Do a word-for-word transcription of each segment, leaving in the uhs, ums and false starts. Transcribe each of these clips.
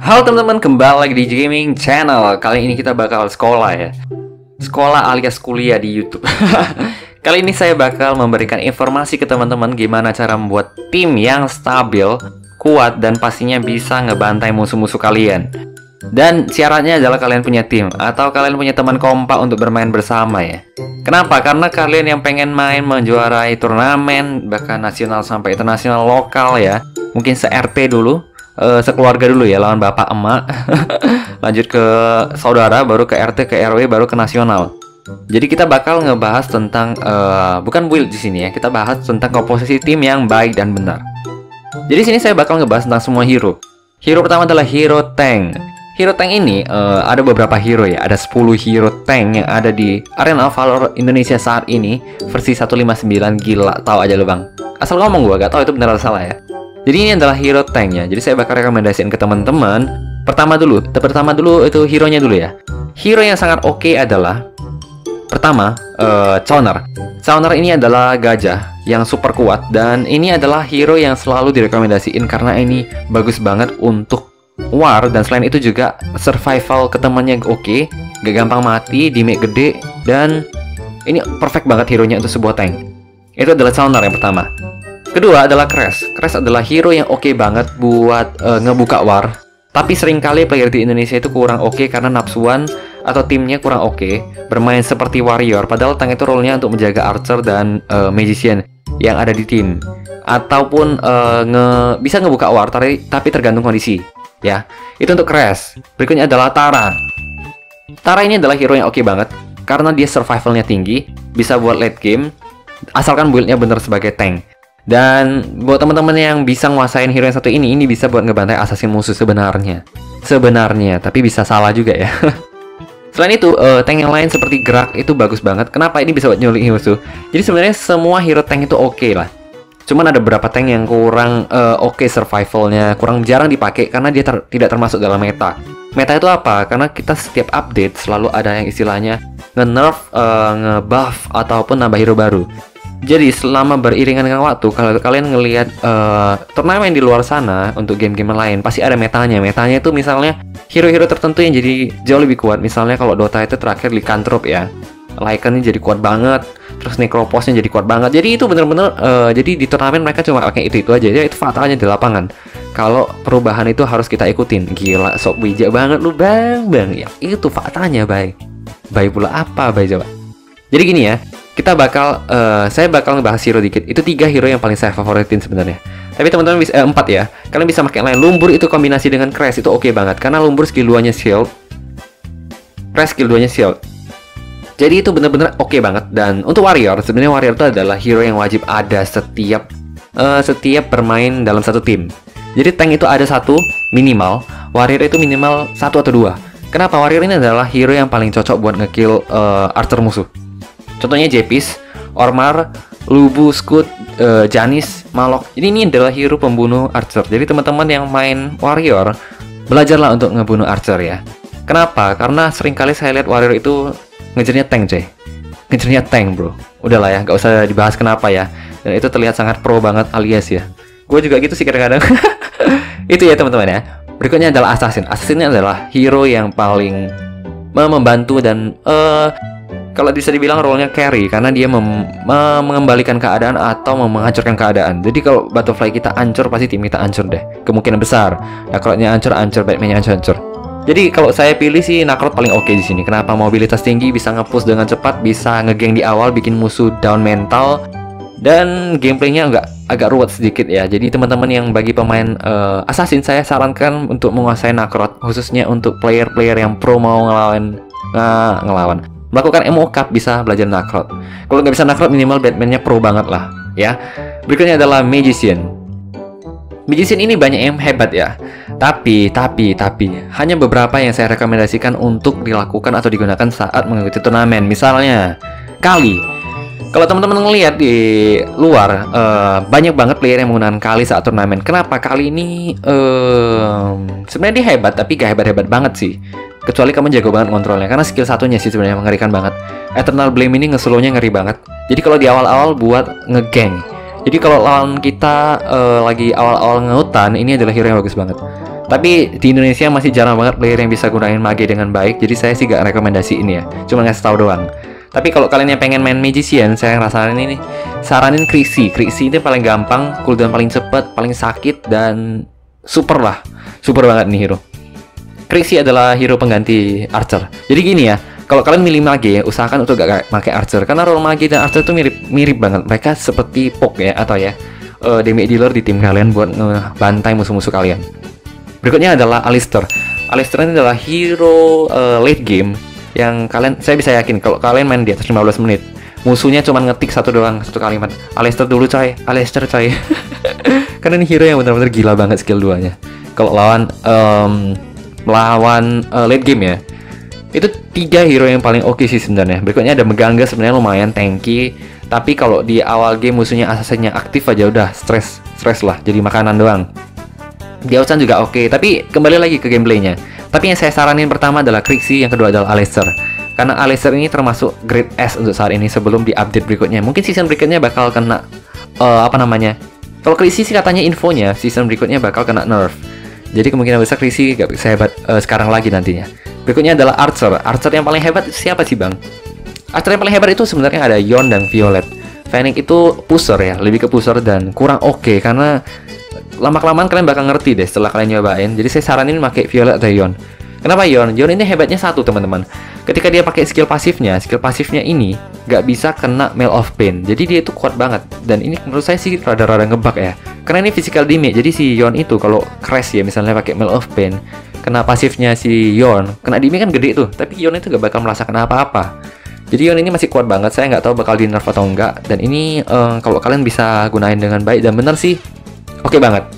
Halo teman-teman, kembali lagi di Gaming Channel. Kali ini kita bakal sekolah ya. Sekolah alias kuliah di YouTube. Kali ini saya bakal memberikan informasi ke teman-teman gimana cara membuat tim yang stabil, kuat, dan pastinya bisa ngebantai musuh-musuh kalian. Dan syaratnya adalah kalian punya tim atau kalian punya teman kompak untuk bermain bersama ya. Kenapa? Karena kalian yang pengen main menjuarai turnamen, bahkan nasional sampai internasional lokal ya. Mungkin se-R T dulu, uh, sekeluarga dulu ya, lawan bapak emak. Lanjut ke saudara, baru ke R T, ke R W, baru ke nasional. Jadi kita bakal ngebahas tentang uh, bukan build di sini ya. Kita bahas tentang komposisi tim yang baik dan benar. Jadi sini saya bakal ngebahas tentang semua hero. Hero pertama adalah hero tank. Hero tank ini uh, ada beberapa hero ya. Ada sepuluh hero tank yang ada di Arena Valor Indonesia saat ini versi seratus lima puluh sembilan. Gila, tahu aja lu bang. Asal ngomong gua gak tahu itu benar atau salah ya. Jadi ini adalah hero tanknya. Jadi saya bakal rekomendasiin ke teman-teman. Pertama dulu, pertama dulu itu hero-nya dulu ya. Hero yang sangat oke okay adalah pertama, uh, Cowner. Cowner ini adalah gajah yang super kuat dan ini adalah hero yang selalu direkomendasiin karena ini bagus banget untuk war, dan selain itu juga survival ke temannya oke, okay, gak gampang mati, damage gede, dan ini perfect banget hero-nya untuk sebuah tank. Itu adalah Cowner yang pertama. Kedua adalah Crash. Crash adalah hero yang oke okay banget buat uh, ngebuka war. Tapi seringkali player di Indonesia itu kurang oke okay karena nafsuan atau timnya kurang oke, okay, bermain seperti warrior. Padahal tank itu role-nya untuk menjaga archer dan uh, magician yang ada di tim, ataupun uh, nge bisa ngebuka war, tapi, tapi tergantung kondisi. Ya, itu untuk Crash. Berikutnya adalah Tara. Tara ini adalah hero yang oke okay banget karena dia survivalnya tinggi, bisa buat late game, asalkan build-nya bener sebagai tank. Dan buat teman-teman yang bisa nguasain hero yang satu ini, ini bisa buat ngebantai assassin musuh sebenarnya. Sebenarnya, tapi bisa salah juga ya. Selain itu, uh, tank yang lain seperti Gerak itu bagus banget. Kenapa? Ini bisa buat nyulik musuh. Jadi sebenarnya semua hero tank itu oke okay lah. Cuman ada beberapa tank yang kurang uh, oke okay survivalnya, kurang jarang dipakai karena dia ter tidak termasuk dalam meta. Meta itu apa? Karena kita setiap update selalu ada yang istilahnya nge-nerf, uh, nge-buff, ataupun nambah hero baru. Jadi selama beriringan dengan waktu, kalau kalian ngelihat uh, turnamen di luar sana untuk game-game lain, pasti ada metanya. Metanya itu misalnya hero-hero tertentu yang jadi jauh lebih kuat. Misalnya kalau Dota itu terakhir Lycanthrope ya, Lycan ini jadi kuat banget, terus Necroposnya jadi kuat banget. Jadi itu bener-bener uh, jadi di turnamen mereka cuma pakai itu-itu aja. Jadi itu fatalnya di lapangan. Kalau perubahan itu harus kita ikutin. Gila, sok bijak banget lu bang, bang. Ya itu fatalnya, bay. Bay pula apa, bay, coba. Jadi gini ya, kita bakal, uh, saya bakal ngebahas hero dikit. Itu tiga hero yang paling saya favoritin sebenarnya. Tapi teman-teman bisa, eh, empat ya. Kalian bisa pakai yang lain. Lumbur itu kombinasi dengan Crash itu oke okay banget. Karena Lumbur skill dua-nya shield, Crash skill dua-nya shield. Jadi itu bener-bener oke okay banget. Dan untuk warrior, sebenarnya warrior itu adalah hero yang wajib ada setiap uh, setiap bermain dalam satu tim. Jadi tank itu ada satu minimal, warrior itu minimal satu atau dua. Kenapa? Warrior ini adalah hero yang paling cocok buat ngekill uh, archer musuh. Contohnya Jepis, Ormar, Lubu, Scout, uh, Janis, Malok. Jadi ini adalah hero pembunuh archer. Jadi teman-teman yang main warrior, belajarlah untuk ngebunuh archer ya. Kenapa? Karena seringkali saya lihat warrior itu ngejarnya tank coy. Ngejarnya tank bro. Udahlah ya, gak usah dibahas kenapa ya. Dan itu terlihat sangat pro banget alias ya. Gue juga gitu sih kadang-kadang. Itu ya teman-teman ya. Berikutnya adalah Assassin. Assassin adalah hero yang paling membantu dan uh, kalau bisa dibilang role-nya carry karena dia mem mengembalikan keadaan atau menghancurkan keadaan. Jadi kalau butterfly kita hancur, pasti tim kita hancur deh. Kemungkinan besar. Nakrotnya hancur, hancur, Batman-nya hancur, hancur. Jadi kalau saya pilih sih Nakrot paling oke okay di sini. Kenapa? Mobilitas tinggi, bisa nge-push dengan cepat, bisa nge-gang di awal, bikin musuh down mental, dan gameplaynya agak agak ruwet sedikit ya. Jadi teman-teman yang bagi pemain uh, Assassin, saya sarankan untuk menguasai Nakrot, khususnya untuk player-player yang pro mau ngelawan nah, ngelawan. Melakukan M O Cup bisa belajar Nakrot. Kalau nggak bisa Nakrot, minimal Batman-nya pro banget lah ya. Berikutnya adalah Magician. Magician ini banyak yang hebat ya. Tapi, tapi, tapi hanya beberapa yang saya rekomendasikan untuk dilakukan atau digunakan saat mengikuti turnamen. Misalnya Kali. Kalau teman-teman ngelihat di luar, uh, banyak banget player yang menggunakan Kali saat turnamen. Kenapa? Kali ini uh, sebenarnya dia hebat, tapi gak hebat-hebat banget sih. Kecuali kamu jago banget kontrolnya, karena skill satunya sih sebenarnya mengerikan banget. Eternal Blame ini nge-slownya ngeri banget. Jadi kalau di awal-awal buat nge-gang. Jadi kalau lawan kita uh, lagi awal-awal ngehutan, ini adalah hero yang bagus banget. Tapi di Indonesia masih jarang banget player yang bisa gunain mage dengan baik. Jadi saya sih gak rekomendasi ini ya. Cuma ngasih tahu doang. Tapi kalau kalian yang pengen main magician, saya ngerasain ini nih. Saranin Krixi. Krixi itu paling gampang, cooldown paling cepet, paling sakit, dan super lah. Super banget nih hero. Krixi adalah hero pengganti Archer. Jadi gini ya, kalau kalian milih mage, usahakan untuk gak pakai Archer. Karena role mage dan Archer itu mirip-mirip banget. Mereka seperti poke ya, atau ya uh, damage dealer di tim kalian buat ngebantai musuh-musuh kalian. Berikutnya adalah Alistar. Alistar ini adalah hero uh, late game yang kalian, saya bisa yakin kalau kalian main di atas lima belas menit, musuhnya cuma ngetik satu doang, satu kalimat, Alistar dulu coy, Alistar coy. Karena ini hero yang benar-benar gila banget skill duanya. Kalau lawan um, melawan uh, late game ya, itu tiga hero yang paling oke okay sih sebenarnya. Berikutnya ada Megangga, sebenarnya lumayan tanky, tapi kalau di awal game musuhnya assassinnya aktif aja udah stress, stress lah, jadi makanan doang. Di Diausan juga oke, okay. Tapi kembali lagi ke gameplaynya. Tapi yang saya saranin pertama adalah Krixi, yang kedua adalah Alistar. Karena Alistar ini termasuk grade S untuk saat ini sebelum di update berikutnya. Mungkin season berikutnya bakal kena uh, apa namanya? Kalau Krixi sih katanya infonya season berikutnya bakal kena nerf. Jadi kemungkinan besar Krixi gak bisa hebat uh, sekarang lagi nantinya. Berikutnya adalah Archer. Archer yang paling hebat itu siapa sih bang? Archer yang paling hebat itu sebenarnya ada Yon dan Violet. Fennec itu pusher ya, lebih ke pusher dan kurang oke okay, karena lama-kelamaan kalian bakal ngerti deh setelah kalian nyobain. Jadi saya saranin pakai Violet atau Yon. Kenapa Yon? Yon ini hebatnya satu teman-teman. Ketika dia pakai skill pasifnya, skill pasifnya ini nggak bisa kena Mail of Pain. Jadi dia itu kuat banget. Dan ini menurut saya sih rada-rada ngebug ya. Karena ini physical damage. Jadi si Yon itu kalau crash ya misalnya pakai Mail of Pain, kena pasifnya si Yon, kena damage kan gede tuh. Tapi Yon itu nggak bakal merasakan apa-apa. Jadi Yon ini masih kuat banget. Saya nggak tahu bakal di nerf atau enggak. Dan ini um, kalau kalian bisa gunain dengan baik dan bener sih, oke okay banget.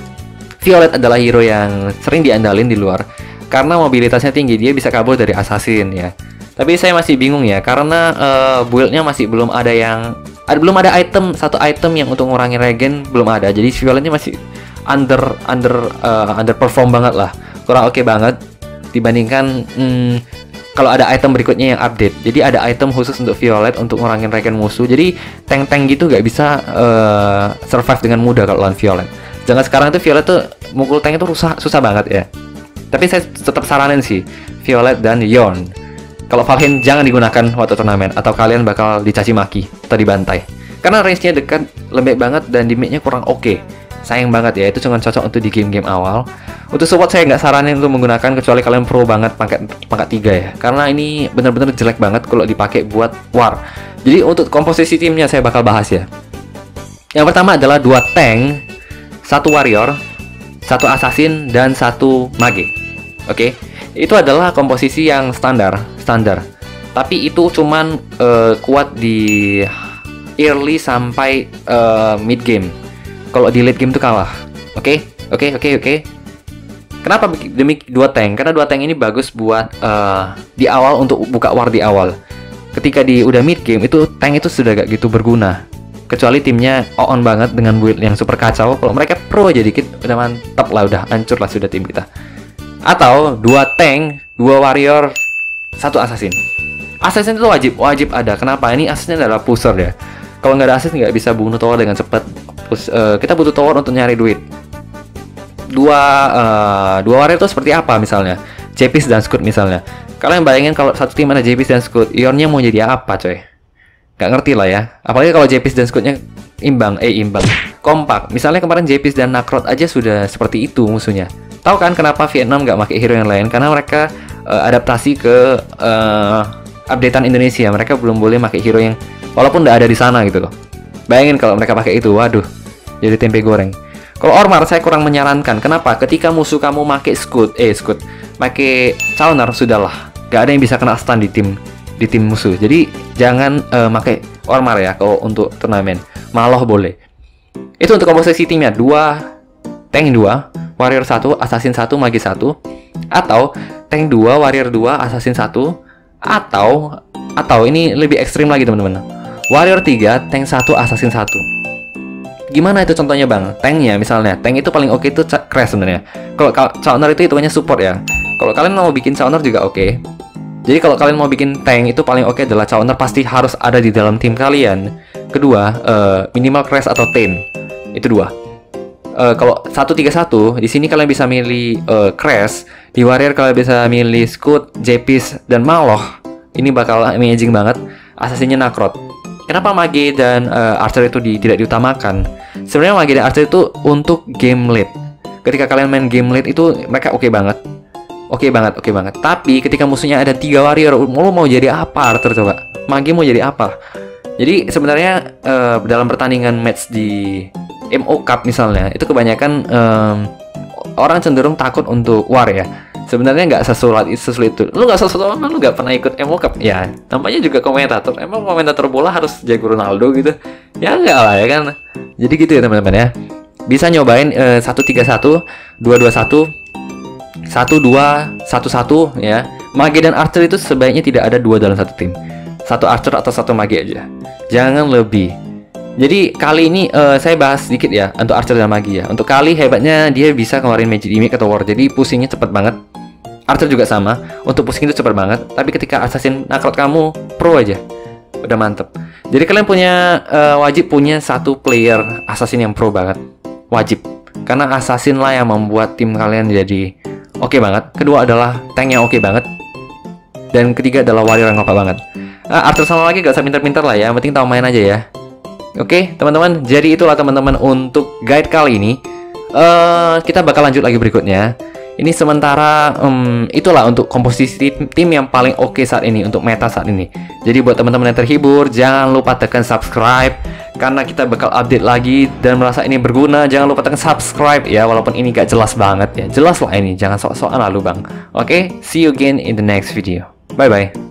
Violet adalah hero yang sering diandalin di luar karena mobilitasnya tinggi, dia bisa kabur dari assassin ya. Tapi saya masih bingung ya karena uh, build-nya masih belum ada yang ada, belum ada item satu item yang untuk ngurangi regen belum ada. Jadi Violetnya masih under under uh, underperform banget lah, kurang oke okay banget dibandingkan hmm, kalau ada item berikutnya yang update. Jadi ada item khusus untuk Violet untuk ngurangin regen musuh. Jadi tank-tank gitu gak bisa uh, survive dengan mudah kalau lawan Violet. Jangan sekarang tuh Violet tuh mukul tank itu susah, susah banget ya. Tapi saya tetap saranin sih Violet dan Yon. Kalau Valheim jangan digunakan waktu turnamen atau kalian bakal dicaci maki atau dibantai. Karena range-nya dekat, lembek banget dan damage-nya kurang oke. Okay. Sayang banget ya, itu cuma cocok untuk di game-game awal. Untuk support saya nggak saranin untuk menggunakan kecuali kalian pro banget pangkat pangkat tiga ya. Karena ini bener-bener jelek banget kalau dipakai buat war. Jadi untuk komposisi timnya saya bakal bahas ya. Yang pertama adalah dua tank, satu warrior, satu assassin, dan satu mage. Oke, okay? Itu adalah komposisi yang standar, standar. Tapi itu cuman uh, kuat di early sampai uh, mid game. Kalau di late game tuh kalah. Oke, okay? oke, okay, oke, okay, oke. Okay. Kenapa demi dua tank? Karena dua tank ini bagus buat uh, di awal untuk buka war di awal. Ketika di udah mid game itu tank itu sudah gak gitu berguna. Kecuali timnya on banget dengan build yang super kacau. Kalau mereka pro aja dikit udah mantap lah, udah hancur lah sudah tim kita. Atau dua tank, dua warrior, satu assassin. Assassin itu wajib, wajib ada. Kenapa? Ini assassin adalah pusher ya. Kalau nggak ada assassin nggak bisa bunuh tower dengan cepat. Terus uh, kita butuh tower untuk nyari duit. Dua uh, dua warrior itu seperti apa misalnya? Jepis dan Scout misalnya. Kalian bayangin kalau satu tim ada Jepis dan Scout, Ionnya mau jadi apa coy? Gak ngerti lah ya. Apalagi kalau Jepis dan Scout-nya imbang, eh imbang, kompak. Misalnya kemarin Jepis dan Nakrot aja sudah seperti itu musuhnya. Tahu kan kenapa Vietnam gak pakai hero yang lain? Karena mereka uh, adaptasi ke uh, updatean Indonesia. Mereka belum boleh pakai hero yang walaupun udah ada di sana gitu loh. Bayangin kalau mereka pakai itu, waduh, jadi tempe goreng. Kalau Ormar saya kurang menyarankan. Kenapa? Ketika musuh kamu pakai Scout, eh Scout, pakai Chalner sudahlah. Gak ada yang bisa kena stun di tim di tim musuh. Jadi jangan uh, pakai Ormar ya kalau untuk turnamen. Malah boleh. Itu untuk komposisi timnya dua tank dua, warrior satu, assassin satu, mage satu, atau tank dua, warrior dua, assassin satu, atau atau ini lebih ekstrim lagi teman-teman. Warrior tiga, tank satu, assassin satu. Gimana itu contohnya bang? Tanknya misalnya, tank itu paling oke okay itu Crash sebenarnya. Kalau Chalner itu hitungannya support ya. Kalau kalian mau bikin Chalner juga oke. Okay. Jadi kalau kalian mau bikin tank itu paling oke okay adalah Chalner pasti harus ada di dalam tim kalian. Kedua, uh, minimal Crash atau Tame. Itu dua. uh, kalau satu tiga satu di sini kalian bisa milih uh, Crash, di Warrior kalian bisa milih Scout, Jepis, dan Maloh. Ini bakal amazing banget. Assassinnya Nakrot. Kenapa Mage dan uh, Archer itu di, tidak diutamakan? Sebenarnya Mage dan Archer itu untuk game lead. Ketika kalian main game lead itu mereka oke okay banget. Oke okay banget, oke okay banget. Tapi ketika musuhnya ada tiga warrior, lo mau jadi apa Archer coba? Mage mau jadi apa? Jadi sebenarnya uh, dalam pertandingan match di M O Cup misalnya, itu kebanyakan um, orang cenderung takut untuk war ya. Sebenarnya nggak sesulit sesulit itu. Lu nggak sesulit, lu nggak pernah ikut M O Cup ya. Namanya juga komentator. Emang komentator bola harus jago Ronaldo gitu? Ya enggak lah ya kan. Jadi gitu ya teman-teman ya. Bisa nyobain uh, satu tiga satu, dua dua satu, satu dua satu satu ya. Mage dan Archer itu sebaiknya tidak ada dua dalam satu tim. Satu Archer atau satu Mage aja. Jangan lebih. Jadi kali ini uh, saya bahas sedikit ya untuk Archer dan Mage ya. Untuk kali hebatnya dia bisa keluarin Magic Mimic atau War. Jadi pusingnya cepat banget. Archer juga sama. Untuk pusing itu cepat banget. Tapi ketika Assassin Nakrot kamu pro aja. Udah mantep. Jadi kalian punya uh, wajib punya satu player Assassin yang pro banget. Wajib. Karena Assassin lah yang membuat tim kalian jadi oke okay banget. Kedua adalah tank yang oke okay banget. Dan ketiga adalah warrior yang oke banget. Nah, Archer sama lagi gak usah pintar-pintar lah ya. Yang penting tahu main aja ya. Oke okay, teman-teman. Jadi itulah teman-teman untuk guide kali ini. uh, Kita bakal lanjut lagi berikutnya. Ini sementara um, itulah untuk komposisi tim, tim yang paling oke okay saat ini, untuk meta saat ini. Jadi buat teman-teman yang terhibur, jangan lupa tekan subscribe, karena kita bakal update lagi. Dan merasa ini berguna, jangan lupa tekan subscribe ya. Walaupun ini gak jelas banget ya. Jelas lah ini, jangan sok-sokan lalu bang. Oke okay? See you again in the next video. Bye bye.